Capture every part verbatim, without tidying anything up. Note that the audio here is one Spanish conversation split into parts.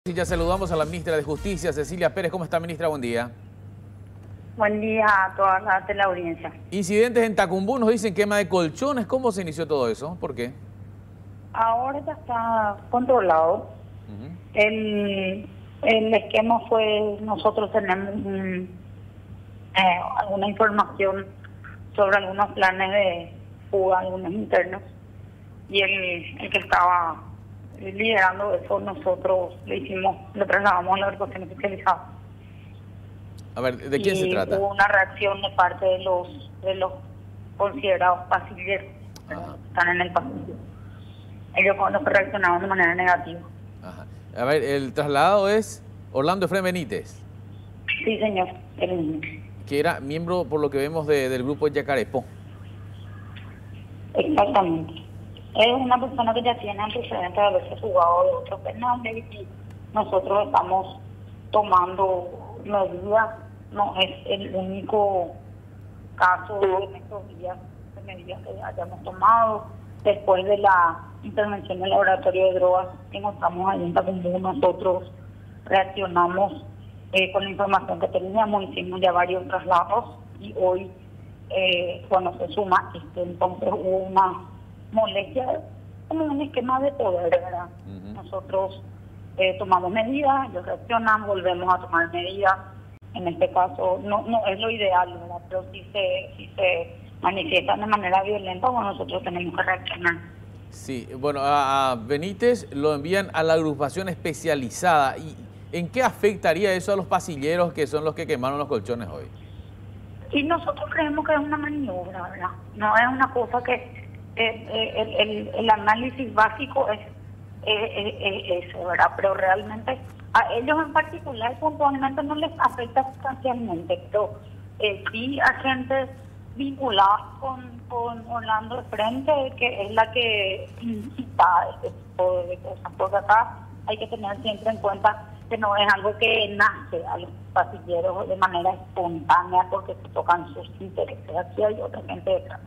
Y ya saludamos a la ministra de Justicia, Cecilia Pérez. ¿Cómo está, ministra? Buen día. Buen día a toda la teleaudiencia. Incidentes en Tacumbú, nos dicen quema de colchones. ¿Cómo se inició todo eso? ¿Por qué? Ahora ya está controlado. Uh-huh. el, el esquema fue, nosotros tenemos um, eh, alguna información sobre algunos planes de fuga, algunos internos, y el, el que estaba liderando eso, nosotros le hicimos, le trasladamos a la agrupación especializada. A ver, ¿de quién y se trata? Hubo una reacción de parte de los de los considerados pasilleros que están en el pasillo. Ellos fueron los que reaccionaron de manera negativa. Ajá. A ver, el traslado es Orlando Efraín Benítez. Sí, señor, el mismo. Que era miembro, por lo que vemos, de, del grupo Yacarepó. Exactamente. Es una persona que ya tiene antecedentes de haberse jugado de otros penales y nosotros estamos tomando medidas. No es el único caso en estos días de medidas que hayamos tomado. Después de la intervención del laboratorio de drogas que encontramos ahí en Tacumbú, nosotros reaccionamos eh, con la información que teníamos, hicimos ya varios traslados y hoy, eh, cuando se suma este, entonces hubo una molestia, como un esquema de poder, ¿verdad? Uh-huh. Nosotros eh, tomamos medidas, ellos reaccionan, volvemos a tomar medidas. En este caso no no es lo ideal, ¿verdad? Pero si se, si se manifiestan de manera violenta, bueno, nosotros tenemos que reaccionar. Sí, bueno, a Benítez lo envían a la agrupación especializada. ¿Y en qué afectaría eso a los pasilleros que son los que quemaron los colchones hoy? Y nosotros creemos que es una maniobra, ¿verdad? No es una cosa que... Eh, el, el, el análisis básico es, eh, eh, ese, ¿verdad? Pero realmente a ellos en particular puntualmente no les afecta sustancialmente, pero eh, sí a gente vinculada con, con Orlando de frente, que es la que incita este tipo de cosas. Porque acá hay que tener siempre en cuenta que no es algo que nace a los pasilleros de manera espontánea porque se tocan sus intereses. Aquí hay otra gente detrás.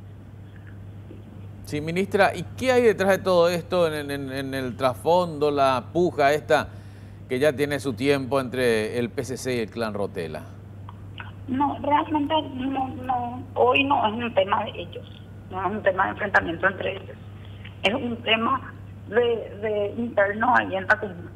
Sí, ministra, ¿y qué hay detrás de todo esto en, en, en el trasfondo, la puja esta que ya tiene su tiempo entre el P C C y el clan Rotela? No, realmente no, no, hoy no es un tema de ellos, no es un tema de enfrentamiento entre ellos, es un tema de, de interno ahí en Tacumbú.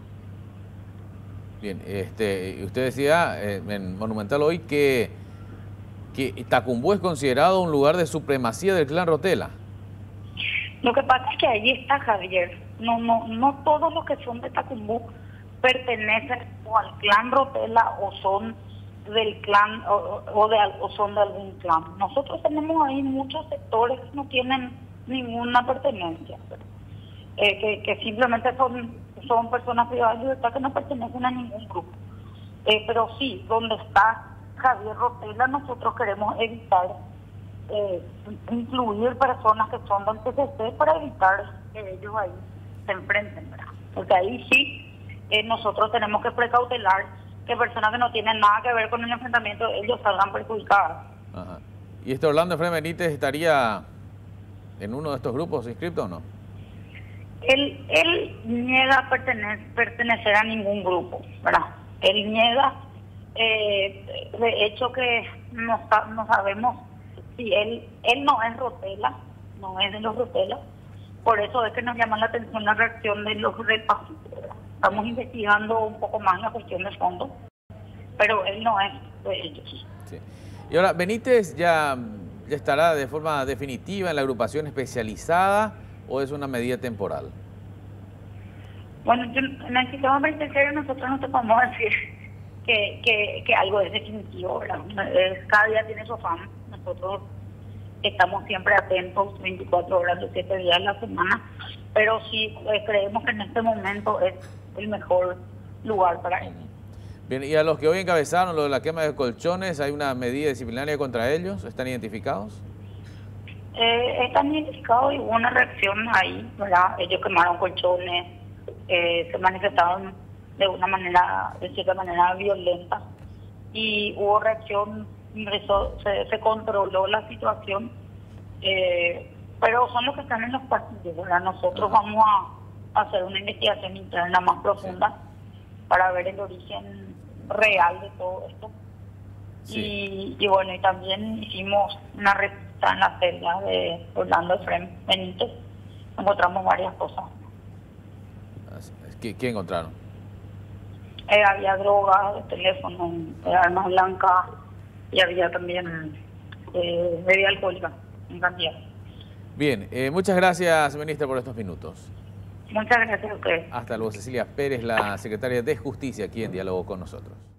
Bien, este, usted decía eh, en Monumental hoy que, que Tacumbú es considerado un lugar de supremacía del clan Rotela. Lo que pasa es que ahí está Javier. No, no, no todos los que son de Tacumbú pertenecen o al clan Rotela o son del clan o, o, de, o son de algún clan. Nosotros tenemos ahí muchos sectores que no tienen ninguna pertenencia, eh, que, que simplemente son, son personas privadas de libertad que no pertenecen a ningún grupo. Eh, pero sí, donde está Javier Rotela, nosotros queremos evitar Eh, incluir personas que son del P C C para evitar que ellos ahí se enfrenten, ¿verdad? Porque ahí sí eh, nosotros tenemos que precautelar que personas que no tienen nada que ver con el enfrentamiento, ellos salgan perjudicadas. Ajá. ¿Y este Orlando Efraín Benítez estaría en uno de estos grupos inscrito o no? Él, él niega pertenecer, pertenecer a ningún grupo, ¿verdad? Él niega, eh, de hecho que no, no sabemos. Sí, él, él no es Rotela, no es de los Rotela, por eso es que nos llama la atención la reacción de los del pasillo. Estamos investigando un poco más la cuestión de fondo, pero él no es de ellos. Sí. Y ahora, ¿Benítez ya, ya estará de forma definitiva en la agrupación especializada o es una medida temporal? Bueno, yo, en el sistema penitenciario nosotros no te podemos decir que, que, que algo es definitivo, ¿verdad? Cada día tiene su afán. Nosotros estamos siempre atentos veinticuatro horas, los siete días de la semana, pero sí eh, creemos que en este momento es el mejor lugar para ellos. Bien, y a los que hoy encabezaron lo de la quema de colchones, ¿hay una medida disciplinaria contra ellos? ¿Están identificados? Eh, están identificados y hubo una reacción ahí, ¿verdad? Ellos quemaron colchones, eh, se manifestaron de una manera, de cierta manera violenta, y hubo reacción. Se, se controló la situación, eh, pero son los que están en los pasillos, ¿verdad? Nosotros vamos a, hacer una investigación interna más profunda sí. para ver el origen real de todo esto. Sí. Y, y bueno, y también hicimos una receta en la celda de Orlando Efrem Benítez. Encontramos varias cosas. ¿Qué, qué encontraron? Eh, había drogas, teléfonos, eh, armas blancas y había también eh, bebida alcohólica en cantidad. Bien, eh, muchas gracias, ministra, por estos minutos. Muchas gracias a ustedes. Hasta luego. Cecilia Pérez, la secretaria de Justicia, aquí en diálogo con nosotros.